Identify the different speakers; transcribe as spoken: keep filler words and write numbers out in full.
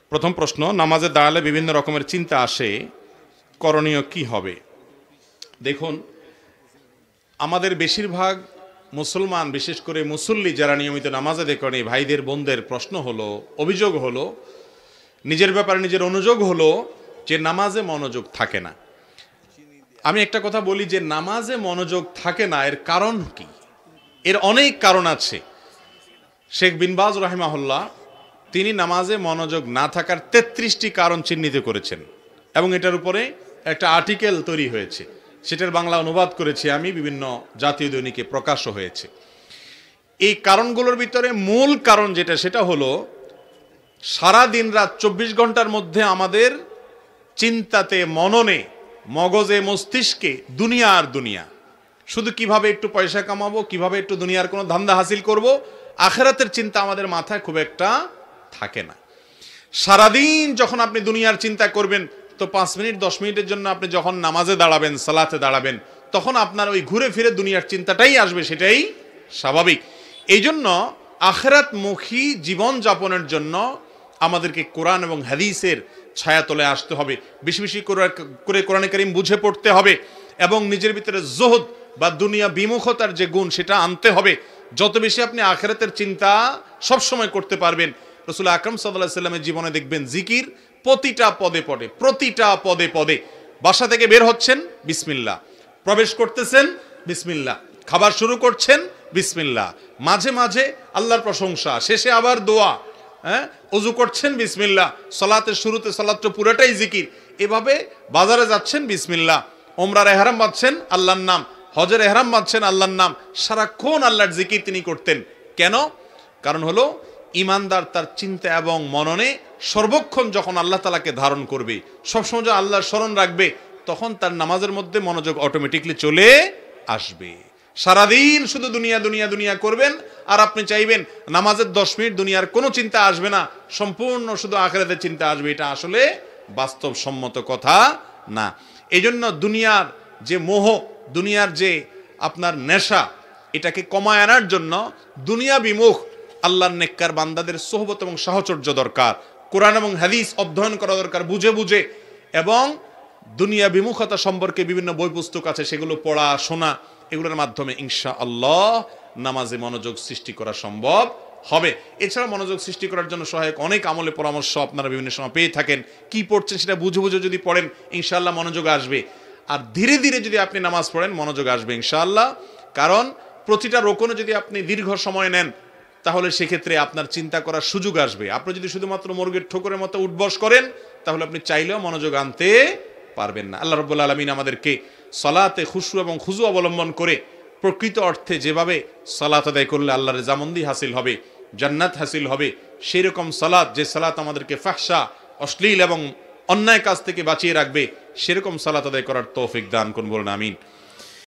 Speaker 1: প্রথম প্রশ্ন, নামাজে দাঁড়ালে বিভিন্ন রকমের চিন্তা আসে, করণীয় কি হবে? দেখুন, আমাদের বেশিরভাগ মুসলমান, বিশেষ করে মুসল্লি যারা নিয়মিত নামাজে দেখেন, এই ভাইদের বোনদের প্রশ্ন হলো, অভিযোগ হলো, নিজের ব্যাপারে নিজের অনুযোগ হলো যে নামাজে মনোযোগ থাকে না। আমি একটা কথা বলি যে নামাজে মনোযোগ থাকে না, এর কারণ কি? এর অনেক কারণ আছে। শেখ বিন বাজ রাহিমাহুল্লাহ তিনি নামাজে মনোযোগ না থাকার তেত্রিশটি কারণ চিহ্নিত করেছেন এবং এটার উপরে একটা আর্টিকেল তৈরি হয়েছে, সেটার বাংলা অনুবাদ করেছি আমি, বিভিন্ন জাতীয় দৈনিকে প্রকাশও হয়েছে। এই কারণগুলোর ভিতরে মূল কারণ যেটা, সেটা হলো সারা দিন রাত চব্বিশ ঘন্টার মধ্যে আমাদের চিন্তাতে, মননে, মগজে, মস্তিষ্কে দুনিয়া আর দুনিয়া, শুধু কিভাবে একটু পয়সা কামাবো, কিভাবে একটু দুনিয়ার কোনো ধান্দা হাসিল করব, আখিরাতের চিন্তা আমাদের মাথায় খুব একটা থাকে না। সারাদিন যখন আপনি দুনিয়ার চিন্তা করবেন, তো পাঁচ মিনিট দশ মিনিটের জন্য আপনি যখন নামাজে দাঁড়াবেন, সালাতে দাঁড়াবেন, তখন আপনার ওই ঘুরে ফিরে দুনিয়ার চিন্তাটাই আসবে, সেটাই স্বাভাবিক। এই জন্য আখিরাতমুখী জীবন যাপনের জন্য আমাদেরকে কোরআন এবং হাদিসের ছায়াতলে আসতে হবে, বেশি বেশি করে কোরআনে কারীম বুঝে পড়তে হবে এবং নিজের ভিতরে জুহদ বা দুনিয়া বিমুখতার যে গুণ, সেটা আনতে হবে। যত বেশি আপনি আখিরাতের চিন্তা সবসময় করতে পারবেন, রাসূল আকরাম সাল্লাল্লাহু আলাইহি ওয়াসাল্লামের জীবনে দেখবেন জিকির প্রতিটা পদে পদে, প্রতিটা পদে পদে। বাসা থেকে বের হচ্ছেন, বিসমিল্লাহ, প্রবেশ করতেছেন, বিসমিল্লাহ, খাবার শুরু করছেন, বিসমিল্লাহ, মাঝে মাঝে আল্লাহর প্রশংসা, শেষে আবার দোয়া, হ্যাঁ, ওযু করছেন, বিসমিল্লাহ, সালাতের শুরুতে সালাতটা পুরোটাই জিকির। এভাবে বাজারে যাচ্ছেন, বিসমিল্লাহ, ওমরার ইহরাম বাঁধছেন, আল্লাহর নাম, হজের ইহরাম বাঁধছেন, আল্লাহর নাম, সারাক্ষণ আল্লাহর জিকির তিনি করতেন। কেন? কারণ হলো ইমানদার তার চিন্তা এবং মননে সর্বক্ষণ যখন আল্লাহ তাআলাকে ধারণ করবে, সবসময় যখন আল্লাহর স্মরণ রাখবে, তখন তার নামাজের মধ্যে মনোযোগ অটোমেটিকলি চলে আসবে। সারাদিন শুধু দুনিয়া দুনিয়া দুনিয়া করবেন আর আপনি চাইবেন নামাজের দশ মিনিট দুনিয়ার কোনো চিন্তা আসবে না, সম্পূর্ণ শুধু আখিরাতের চিন্তা আসবে, এটা আসলে বাস্তবসম্মত কথা না। এই জন্য দুনিয়ার যে মোহ, দুনিয়ার যে আপনার নেশা, এটাকে কমায় আনার জন্য দুনিয়া বিমুখ আল্লাহর নেককার বান্দাদের সোহবত এবং সাহচর্য দরকার, কোরআন এবং হাদিস অধ্যয়ন করা দরকার বুঝে বুঝে, এবং দুনিয়া বিমুখতা সম্পর্কে বিভিন্ন বই পুস্তক আছে, সেগুলো পড়া শোনা, এগুলোর মাধ্যমে ইনশাআল্লাহ নামাজে মনোযোগ সৃষ্টি করা সম্ভব হবে। এছাড়া মনোযোগ সৃষ্টি করার জন্য সহায়ক অনেক আমলে পরামর্শ আপনারা বিভিন্ন সময় পেয়ে থাকেন। কি পড়ছেন সেটা বুঝে বুঝে যদি পড়েন, ইনশাআল্লাহ মনোযোগ আসবে। আর ধীরে ধীরে যদি আপনি নামাজ পড়েন, মনোযোগ আসবে ইনশাআল্লাহ। কারণ প্রতিটা রোকনে যদি আপনি দীর্ঘ সময় নেন, তাহলে সেক্ষেত্রে আপনার চিন্তা করার সুযোগ আসবে। আপনি যদি শুধুমাত্র মুরগির ঠোকরের মতো উঠবস করেন, তাহলে আপনি চাইলেও মনোযোগ আনতে পারবেন না। আল্লাহ রাব্বুল আলামিন আমাদেরকে সালাতে খুশু এবং খুজু অবলম্বন করে প্রকৃত অর্থে যেভাবে সালাত আদায় করলে আল্লাহর রেজামন্দি হাসিল হবে, জান্নাত হাসিল হবে, সেই রকম সালাত, যে সালাত আমাদেরকে ফাহশা, অশ্লীল এবং অন্যায় কাজ থেকে বাঁচিয়ে রাখবে, সেরকম সালাত আদায় করার তৌফিক দান করুন, বলুন আমিন।